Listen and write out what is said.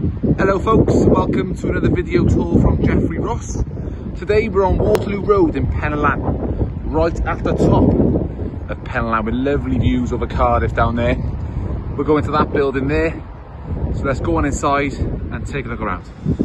Hello folks, welcome to another video tour from Jeffrey Ross. Today we're on Waterloo Road in Penylan, right at the top of Penylan with lovely views over Cardiff down there. We're going to that building there, so let's go on inside and take a look around.